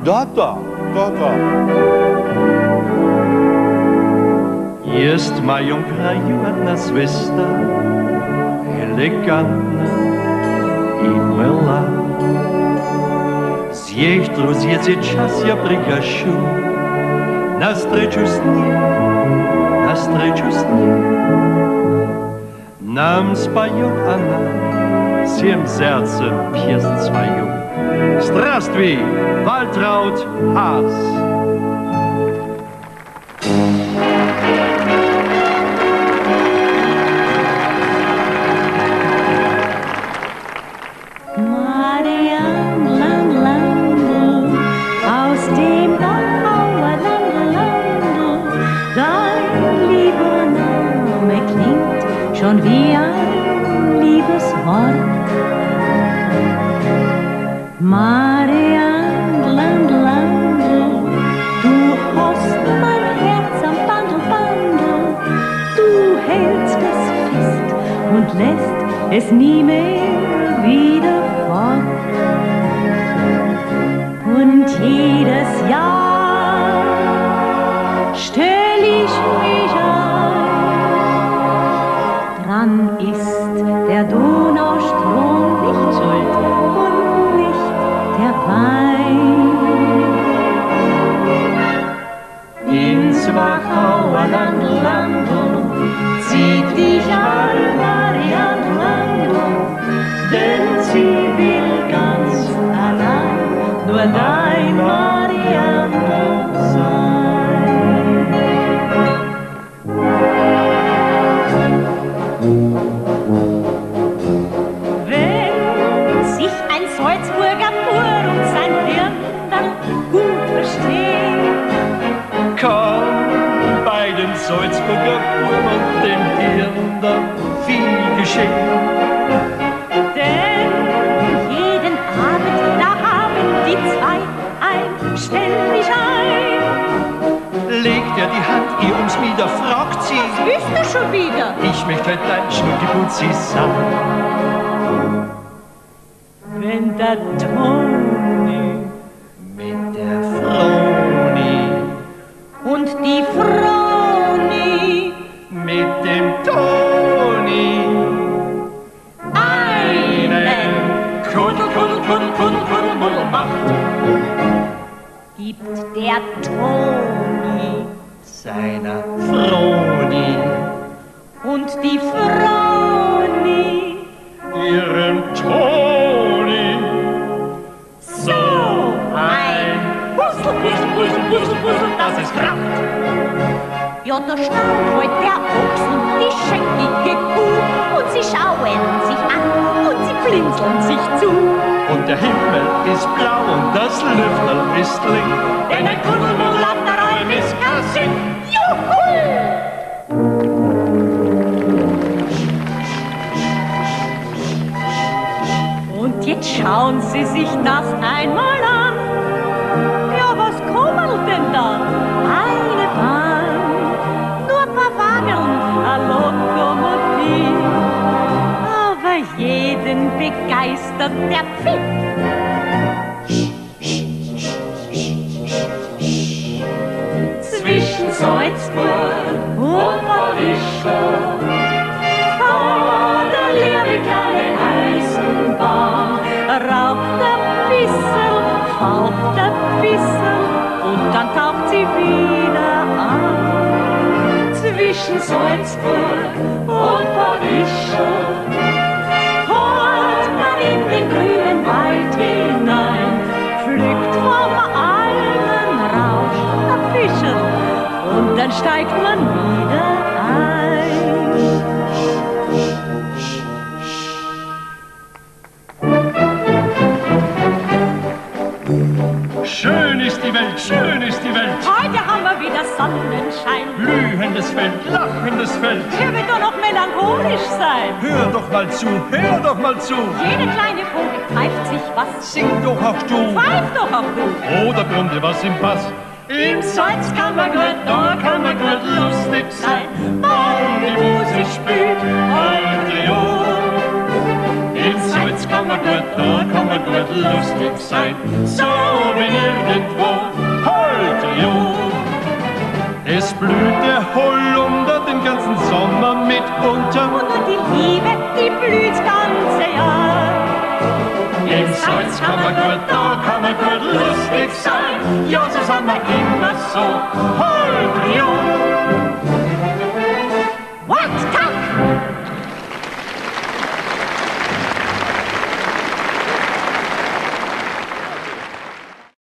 Da. Jest moją kraju jedna zvezda, elegantna i mila. Zježdru zjece čas ja prigašu, na streču s njim. Nam споет она всем сердцем песнь свою. Здравствуй, Waltraud Haas! Schon wie ein Liebeswort. Marian, Landl, du hast mein Herz am Bandel. Du hältst es fest und lässt es nie mehr wieder fort. Und jedes Jahr stell ich mich dran ist der Donaustrom nicht schuld und nicht der Wein. Ins Wachauer Landl zieht dich an Marian Landl, denn sie will ganz allein nur dein Marian sein. Salzburger Bur und sein Hirndl gut verstehen. Kann bei dem Salzburger Bur und dem Hirndl viel geschehen. Denn jeden Abend, da haben die zwei ein Stelldischein. Legt er die Hand ihr ums Mieder, fragt sie: Was willst du schon wieder? Ich möchte heute dein Schnuckiputzi sein. Wenn der Toni mit der Froni und die Froni mit dem Toni einen Kuddel macht, gibt der Toni seiner Froni und die Froni ihrem Toni so ein Puzzle, dass es kracht. Ja, da staut heut der Ochsen die scheckige Kuh und sie schauen sich an und sie blinzeln sich zu. Und der Himmel ist blau und das Lüfterl ist licht, denn ein Kuddelmuddel an der Alm ist Kassett. Juhu! Und jetzt schauen Sie sich das einmal an. Ja, was kommt denn da? Eine Bahn, nur ein paar Wageln, ein Lokomotiv. Aber jeden begeistert der Pfiff. Zwischen Salzburg und Badischl vor der leere kleine Eisenbahn raucht ein bisschen, faucht ein bisschen und dann taucht sie wieder an. Zwischen Salzburg und Badischl holt man in den grünen Wald hinein, pflückt vom Almenrausch ein Fischerl und dann steigt man wieder ein. Schön ist die Welt, schön ist die Welt. Heute haben wir wieder Sonnenschein. Blühendes Feld, lachendes Feld. Wer wird doch noch melancholisch sein? Hör doch mal zu, hör doch mal zu. Jede kleine Vogel pfeift sich was. Sing doch auch du. Pfeif doch auch du. Oder brummte was im Pass. Im Salzkammergut, da kann man gut lustig sein. Weil die Musik spielt, heute Jahr. Im Salzkammergut. Salzkammergut, da kann man gut lustig sein. So wie nirgendwo, Holterjo. Es blüht der Holunder den ganzen Sommer mitunter. Und nur die Liebe, die blüht das ganze Jahr. Im Salzkammergut, da kann man gut lustig sein. Ja, so sind wir immer so, Holterjo.